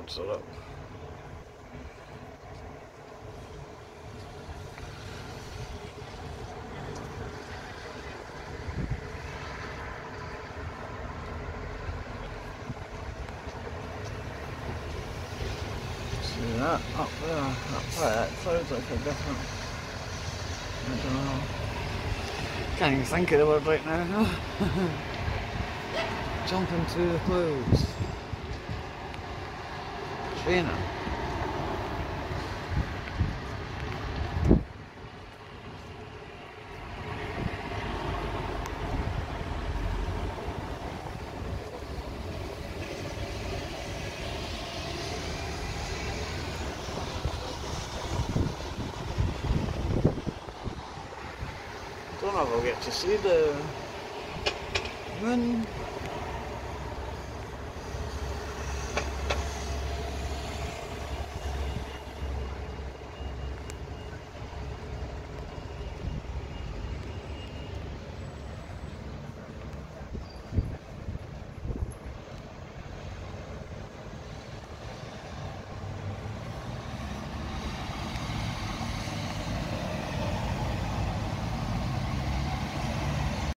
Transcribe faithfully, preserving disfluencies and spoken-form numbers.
clouds are up. See that up there, up there, it clouds like a different, I don't know, can't even think of the word right now. Jumping through the clouds. Training. Don't know if I'll get to see the moon